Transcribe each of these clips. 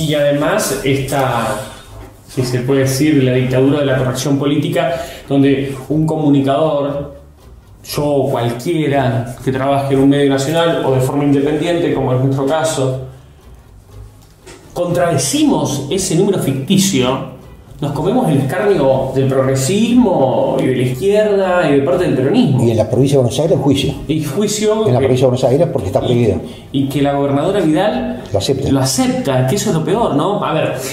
Y además esta, si se puede decir, la dictadura de la corrección política, donde un comunicador, yo o cualquiera que trabaje en un medio nacional o de forma independiente, como es nuestro caso, contradecimos ese número ficticio, nos comemos el escarnio del progresismo y de la izquierda y de parte del peronismo. Y en la provincia de Buenos Aires, juicio. Y juicio. En la provincia de Buenos Aires porque está prohibido. Y que la gobernadora Vidal lo acepta, que eso es lo peor, ¿no? A ver,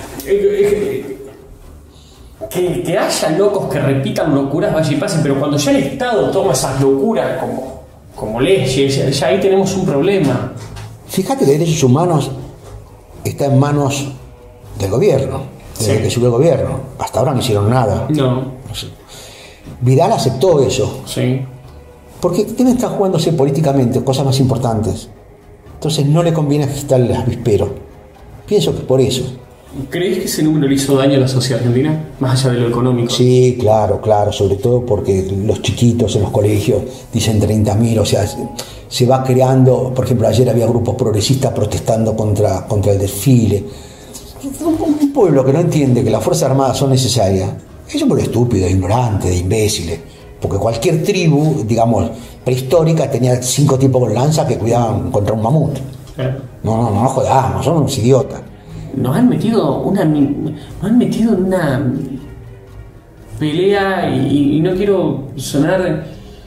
que haya locos que repitan locuras, vaya y pase, pero cuando ya el Estado toma esas locuras como leyes, ya ahí tenemos un problema. Fíjate que derechos humanos está en manos del gobierno. Desde que subió el gobierno. Hasta ahora no hicieron nada. No. Vidal aceptó eso. Sí. Porque deben estar jugándose políticamente cosas más importantes. Entonces no le conviene agitarle el avispero. Pienso que por eso. ¿Crees que ese número le hizo daño a la sociedad argentina? Más allá de lo económico. Sí, claro. Sobre todo porque los chiquitos en los colegios dicen 30.000. O sea, se va creando. Por ejemplo, ayer había grupos progresistas protestando contra el desfile. Un pueblo que no entiende que las Fuerzas Armadas son necesarias es un pueblo estúpido, ignorante, de imbéciles, porque cualquier tribu, digamos, prehistórica tenía 5 tipos con lanza que cuidaban contra un mamut. No jodamos, son unos idiotas. Nos han metido en una pelea y no quiero sonar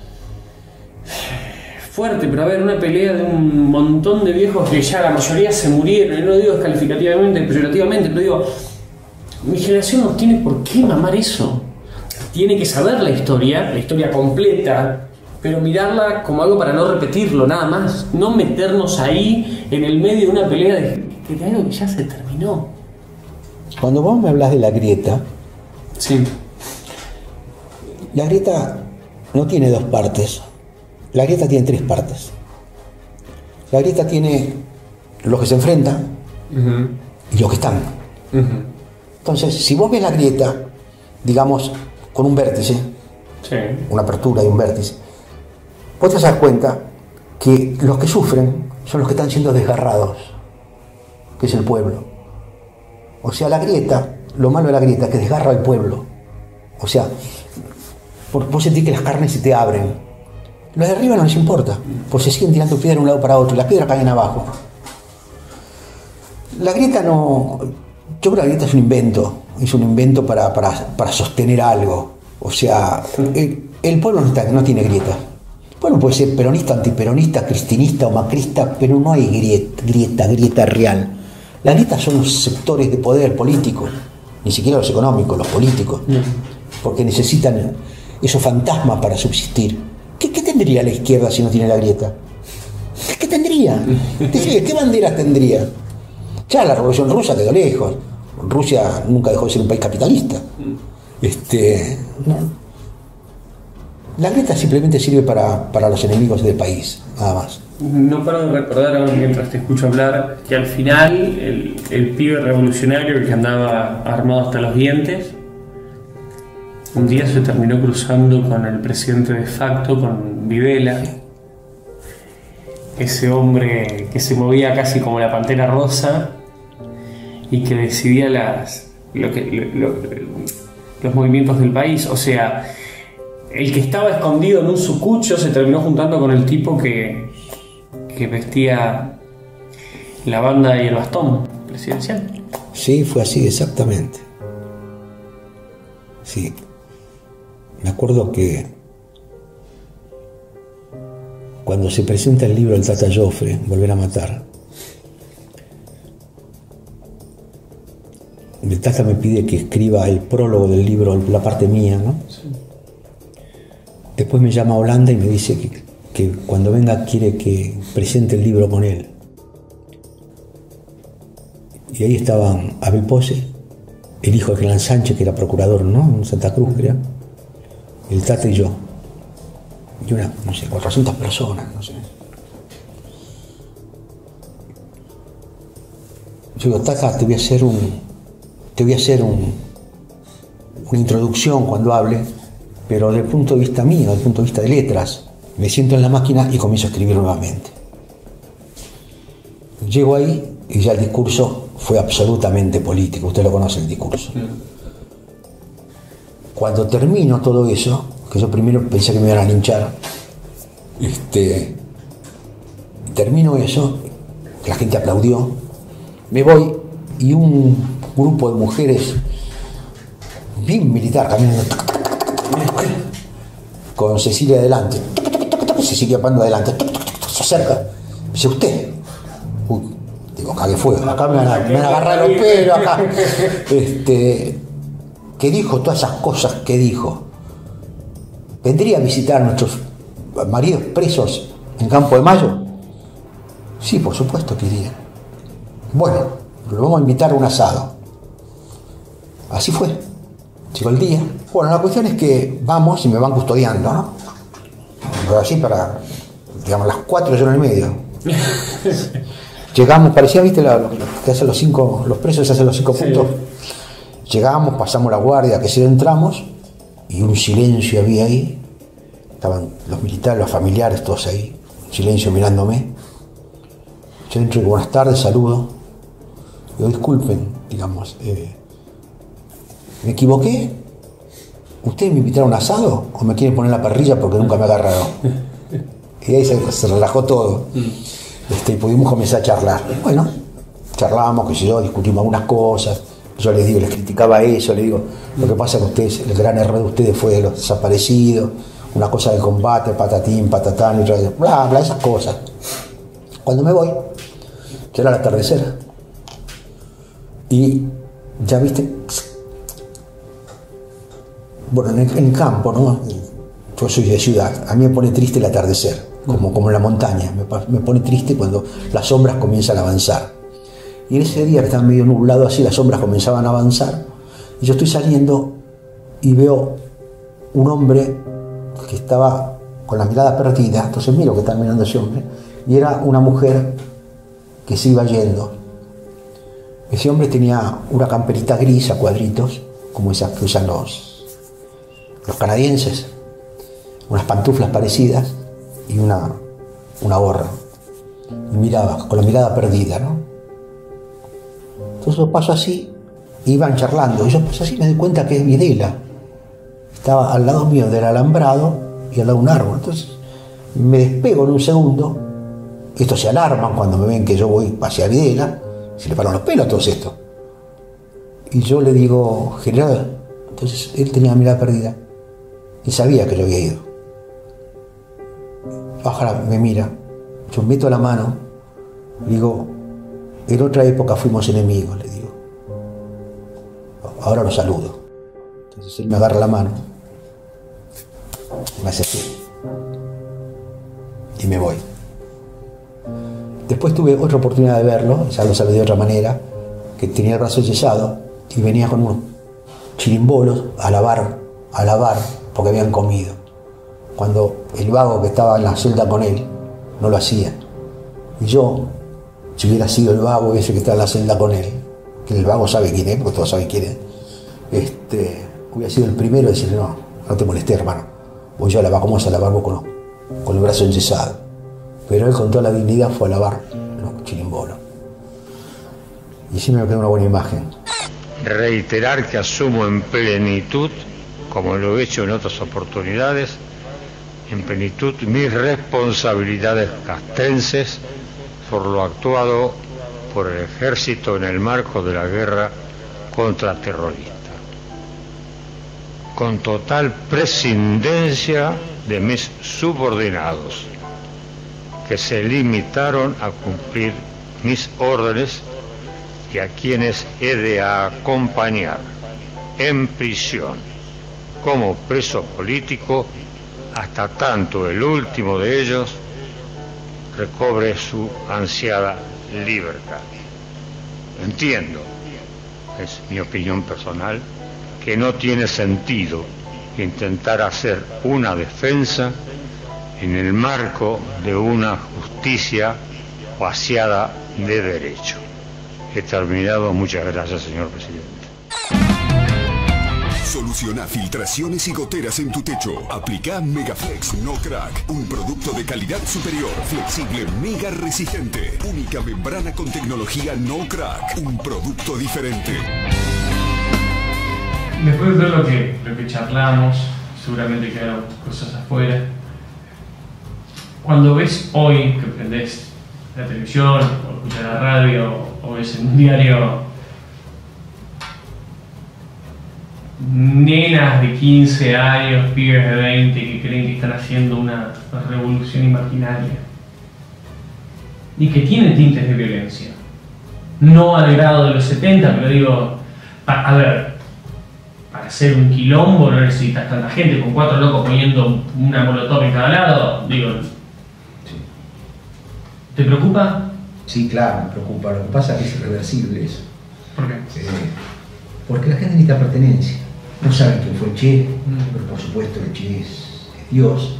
fuerte, pero a ver, una pelea de un montón de viejos que ya la mayoría se murieron, y no lo digo descalificativamente, peyorativamente, pero digo, mi generación no tiene por qué mamar eso. Tiene que saber la historia completa, pero mirarla como algo para no repetirlo, nada más. No meternos ahí en el medio de una pelea de algo que ya se terminó. Cuando vos me hablas de la grieta, sí. La grieta no tiene 2 partes. La grieta tiene 3 partes. La grieta tiene los que se enfrentan y los que están. Entonces, si vos ves la grieta, digamos, con un vértice, una apertura y un vértice, vos te das cuenta que los que sufren son los que están siendo desgarrados, que es el pueblo. O sea, la grieta, lo malo de la grieta es que desgarra al pueblo. O sea, vos sentís que las carnes se te abren. Los de arriba no les importa, porque se siguen tirando piedras de un lado para otro y las piedras caen abajo. La grieta no... Yo creo que la grieta es un invento para sostener algo. O sea, el pueblo no tiene grieta. El pueblo puede ser peronista, antiperonista, cristinista o macrista, pero no hay grieta real. La grieta son los sectores de poder político, ni siquiera los económicos, los políticos, porque necesitan esos fantasmas para subsistir. ¿Qué tendría la izquierda si no tiene la grieta? ¿Qué tendría? ¿Qué banderas tendría? Ya la Revolución Rusa quedó lejos. Rusia nunca dejó de ser un país capitalista. No. La grieta simplemente sirve para los enemigos del país, nada más. No paro de recordar mientras te escucho hablar que al final el pibe revolucionario que andaba armado hasta los dientes un día se terminó cruzando con el presidente de facto, con Videla, ese hombre que se movía casi como la pantera rosa y que decidía los movimientos del país. O sea, el que estaba escondido en un sucucho se terminó juntando con el tipo que vestía la banda y el bastón presidencial. Sí, fue así, exactamente. Sí. Me acuerdo que cuando se presenta el libro del Tata Joffre, Volver a matar, el Tata me pide que escriba el prólogo del libro, la parte mía, ¿no? Sí. Después me llama a Holanda y me dice que cuando venga quiere que presente el libro con él. Y ahí estaban Abel Pose, el hijo de Clan Sánchez, que era procurador, ¿no? En Santa Cruz, creo. El Tata y yo. Y una, no sé, 400 personas, no sé. Yo digo, Tata, te voy a hacer una introducción cuando hable, pero desde el punto de vista mío, desde el punto de vista de letras. Me siento en la máquina y comienzo a escribir nuevamente. Llego ahí y ya el discurso fue absolutamente político, usted lo conoce el discurso. Cuando termino todo eso, que yo primero pensé que me iban a linchar, termino eso, la gente aplaudió, me voy y un grupo de mujeres bien militar caminando con Cecilia adelante, Cecilia Pando adelante, se acerca, dice usted, uy, digo, cague fuego, acá me van a agarrar los pelos, acá, que dijo todas esas cosas que dijo. ¿Vendría a visitar a nuestros maridos presos en Campo de Mayo? Sí, por supuesto que iría. Bueno, lo vamos a invitar a un asado. Así fue. Llegó el día. Bueno, la cuestión es que vamos y me van custodiando, ¿no? Pero así para, digamos, las 4 yo en el medio. Llegamos, parecía, viste, lo que hacen los presos, hacen los 5 puntos. Llegamos, pasamos la guardia, que si entramos, y un silencio había ahí. Estaban los militares, los familiares, todos ahí, un silencio mirándome. Yo entro y buenas tardes, saludo. Digo, disculpen, digamos, ¿me equivoqué? ¿Ustedes me invitaron a un asado o me quieren poner en la parrilla porque nunca me agarraron? Y ahí se relajó todo. Y pudimos comenzar a charlar. Bueno, charlábamos, qué sé yo, discutimos algunas cosas. Yo les digo, les criticaba eso, les digo, lo que pasa es que ustedes, el gran error de ustedes fue los desaparecidos, una cosa del combate, patatín, patatán, y otra vez, bla, bla, esas cosas. Cuando me voy, que era el atardecer, y ya viste, bueno, en campo, ¿no? Yo soy de ciudad, a mí me pone triste el atardecer, como en la montaña, me pone triste cuando las sombras comienzan a avanzar. Y en ese día que estaba medio nublado así, las sombras comenzaban a avanzar, y yo estoy saliendo y veo un hombre que estaba con la mirada perdida, entonces miro que estaba mirando ese hombre, y era una mujer que se iba yendo. Ese hombre tenía una camperita gris a cuadritos, como esas que usan los canadienses, unas pantuflas parecidas y una gorra. Y miraba, con la mirada perdida, ¿no? Entonces yo paso así, iban charlando, y yo paso así me doy cuenta que es Videla. Estaba al lado mío del alambrado y al lado de un árbol. Entonces me despego en un segundo, estos se alarman cuando me ven que yo voy hacia Videla, se le paran los pelos a todos estos. Y yo le digo, general, entonces él tenía la mirada perdida y sabía que yo había ido. Baja, me mira, yo meto la mano, digo, en otra época fuimos enemigos, le digo. Ahora lo saludo. Entonces él me agarra la mano, me hace así y me voy. Después tuve otra oportunidad de verlo, ya lo saludé de otra manera, que tenía el brazo yesado y venía con unos chirimbolos a lavar, porque habían comido. Cuando el vago que estaba en la celda con él no lo hacía. Y yo, si hubiera sido el vago ese que está en la celda con él, que el vago sabe quién es, porque todos saben quién es, hubiera sido el primero a decirle, no te molestes, hermano, voy yo a lavar, ¿cómo vas a lavar vos con el brazo enyesado? Pero él con toda la dignidad fue a lavar los chirimbolos. Y sí me quedó una buena imagen. Reiterar que asumo en plenitud, como lo he hecho en otras oportunidades, en plenitud mis responsabilidades castrenses por lo actuado por el ejército en el marco de la guerra contraterrorista, con total prescindencia de mis subordinados, que se limitaron a cumplir mis órdenes y a quienes he de acompañar en prisión como preso político hasta tanto el último de ellos recobre su ansiada libertad. Entiendo, es mi opinión personal, que no tiene sentido intentar hacer una defensa en el marco de una justicia vaciada de derecho. He terminado. Muchas gracias, señor presidente. Soluciona filtraciones y goteras en tu techo. Aplica Megaflex No Crack, un producto de calidad superior, flexible, mega resistente. Única membrana con tecnología No Crack, un producto diferente. Después de todo lo que charlamos, seguramente quedaron cosas afuera. Cuando ves hoy que prendés la televisión, o escuchas la radio, o ves en un diario nenas de 15 años, pibes de 20 que creen que están haciendo una revolución imaginaria y que tienen tintes de violencia, no al grado de los 70, pero digo, a ver, para hacer un quilombo no necesitas tanta gente, con 4 locos poniendo una molotov en cada lado, digo, Sí. ¿te preocupa? Sí, claro, me preocupa. Lo que pasa es que es irreversible eso. ¿Por qué? Porque la gente necesita pertenencia. No saben quién fue el Che, pero por supuesto el Che es Dios.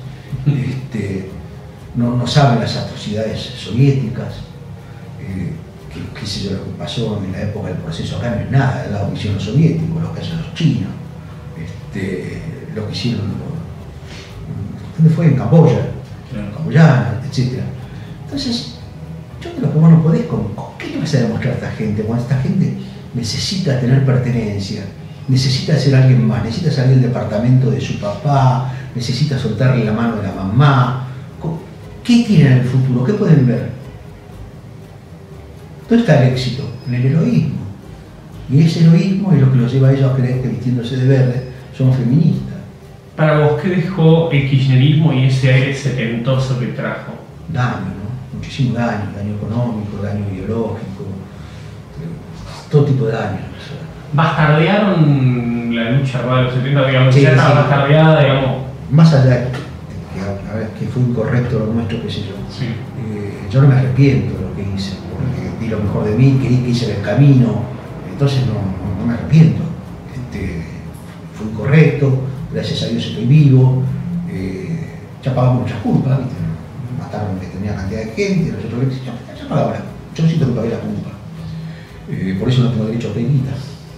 No saben las atrocidades soviéticas. Qué sé yo, lo que pasó en la época del proceso acá no es nada del lado que hicieron los soviéticos, lo que hacen los chinos, lo que hicieron. ¿Dónde fue? En Camboya, Camboyana, etc. Entonces, yo creo que vos no podés, ¿con qué le vas a demostrar a esta gente? Cuando esta gente necesita tener pertenencia, necesita ser alguien más, necesita salir del departamento de su papá, necesita soltarle la mano de la mamá. ¿Qué tienen en el futuro? ¿Qué pueden ver? ¿Dónde está el éxito? En el heroísmo. Y ese heroísmo es lo que los lleva a ellos a creer que vistiéndose de verde son feministas. Para vos, ¿qué dejó el kirchnerismo y ese aire setentoso que trajo? Daño, ¿no? Muchísimo daño económico, daño ideológico, todo tipo de daño. ¿Bastardearon la lucha armada de los 70? Digamos, Sí, ya estaba sí. bastardeada, digamos. Más allá de que fue incorrecto lo nuestro, qué sé yo. Sí. Yo no me arrepiento de lo que hice, porque di lo mejor de mí, creí que hice el camino, entonces no me arrepiento. Fue incorrecto, gracias a Dios estoy vivo, ya pagamos muchas culpas, ¿viste? Mataron determinada cantidad de gente, nosotros ya pagamos, yo siento que pagué la culpa. Por eso no tengo derecho a pedirla.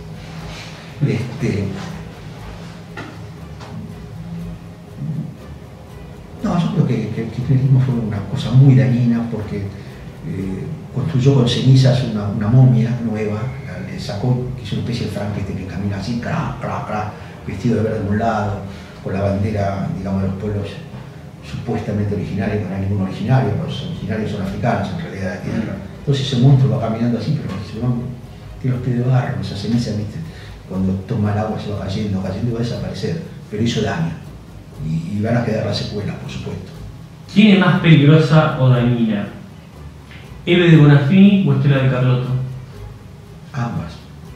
No, yo creo que el kirchnerismo fue una cosa muy dañina porque construyó con cenizas una momia nueva, le sacó, que es una especie de Frankenstein que camina así, vestido de verde de un lado, con la bandera, digamos, de los pueblos supuestamente originarios, que no hay ningún originario, pero los originarios son africanos en realidad de la tierra. Entonces ese monstruo va caminando así, pero tiene los pies de barro, esa ceniza, ¿viste? Cuando toma el agua se va cayendo y va a desaparecer, pero hizo daño. Y van a quedar las secuelas, por supuesto. ¿Quién es más peligrosa o dañina? ¿Eve de Bonafini o Estela de Carlotto? Ambas.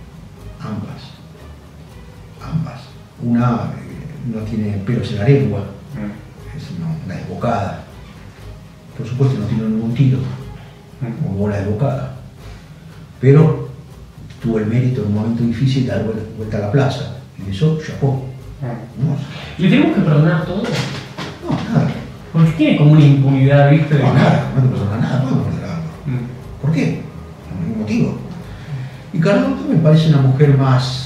Una no tiene pelos en la lengua, es una desbocada. Por supuesto no tiene ningún tiro, como bola desbocada. Pero tuvo el mérito en un momento difícil de dar vuelta a la plaza. Y eso, chapó. ¿Le tenemos que perdonar todo? No, nada. Porque tiene como una impunidad, ¿viste? No, nada, no te perdona nada, podemos perdonarlo. ¿Por qué? Por ningún motivo. Y Carlotto me parece una mujer más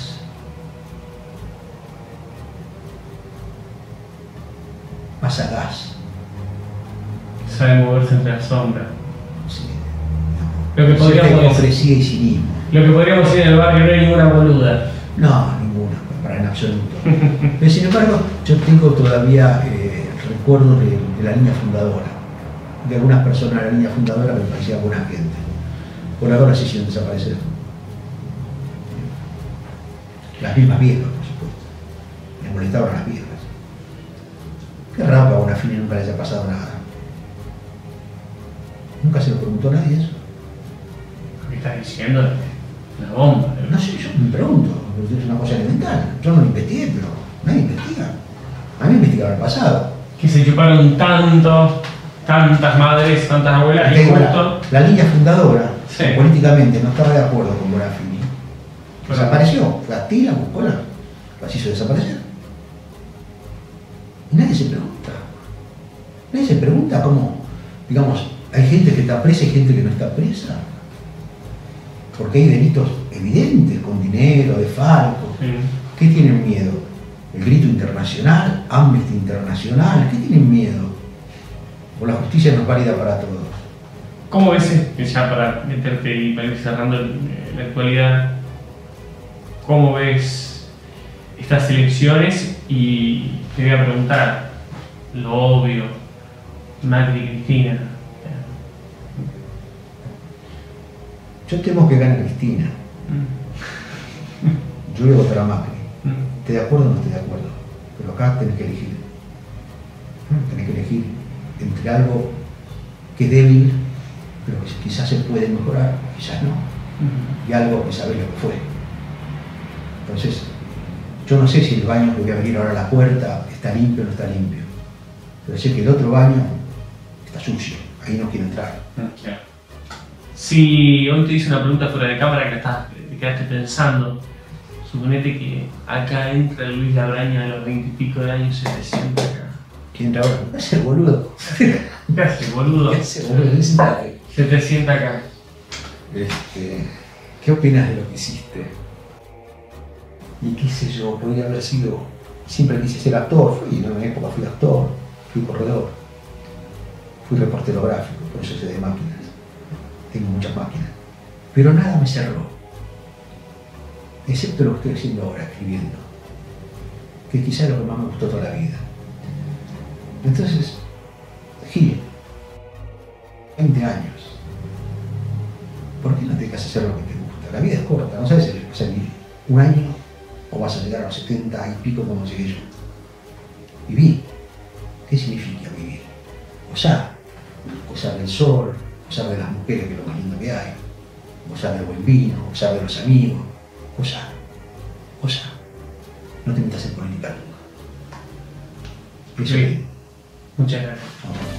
sagaz. Sabe moverse entre las sombras. Sí. Lo que podríamos hipocresía y cinismo. Lo que podríamos decir en el barrio no hay ninguna boluda. No, ninguna, para en absoluto. Pero sin embargo, yo tengo todavía recuerdos de la línea fundadora. De algunas personas de la línea fundadora me parecía buena gente. Por ahora se hicieron desaparecer. Las mismas viejas, por supuesto. Me molestaban las viejas. Qué raro que a Bonafini nunca le haya pasado nada. Nunca se lo preguntó a nadie eso. ¿Qué estás diciendo? Una bomba. No sé, yo me pregunto, es una cosa elemental. Yo no lo investigué, pero nadie investiga. A mí me investigaron el pasado. Que se chuparon tantas madres, tantas abuelas y justo... La línea fundadora, sí, políticamente no estaba de acuerdo con Bonafini. Desapareció, fue a tira, buscó las hizo desaparecer. Y nadie se pregunta. Nadie se pregunta cómo, digamos, hay gente que está presa y gente que no está presa. Porque hay delitos evidentes, con dinero, de falco. Sí. ¿Qué tienen miedo? El grito internacional, Amnesty Internacional, ¿a qué tienen miedo? O la justicia no es válida para todos. ¿Cómo ves, ya para meterte y para ir cerrando la actualidad, cómo ves estas elecciones? Y te voy a preguntar lo obvio, Macri y Cristina. Yo temo que gane Cristina. Yo voy a votar a Macri. ¿Estás de acuerdo o no estoy de acuerdo? Pero acá tenés que elegir. Tenés que elegir entre algo que es débil, pero que quizás se puede mejorar, quizás no. Y algo que sabés lo que fue. Entonces, yo no sé si el baño que voy a abrir ahora a la puerta está limpio o no está limpio. Pero sé que el otro baño está sucio. Ahí no quiero entrar. Claro. Si hoy te hice una pregunta fuera de cámara que te quedaste pensando, suponete que acá entra Luis Labraña a los 20 y pico de años, se te sienta acá. ¿Quién entra ahora? ¿Qué hace el boludo? ¿Qué hace, boludo? ¿Qué hace, boludo? Sentate. Se te sienta acá. ¿Qué opinas de lo que hiciste? Y qué sé yo, podría haber sido... Siempre quise ser actor, en una época fui actor, fui corredor, fui reportero gráfico, por eso sé de máquinas. Tengo muchas máquinas. Pero nada me cerró. Excepto lo que estoy haciendo ahora, escribiendo. Que quizá es lo que más me gustó toda la vida. Entonces, Gil, 20 años. ¿Por qué no te dejas hacer lo que te gusta? La vida es corta, no sabes si vas a vivir un año o vas a llegar a los 70 y pico como llegué yo. Viví. ¿Qué significa vivir? Gozar del sol, gozar de las mujeres, que es lo más lindo que hay, gozar del buen vino, gozar de los amigos, gozar. No te metas en política nunca. Eso Sí. Muchas gracias. es.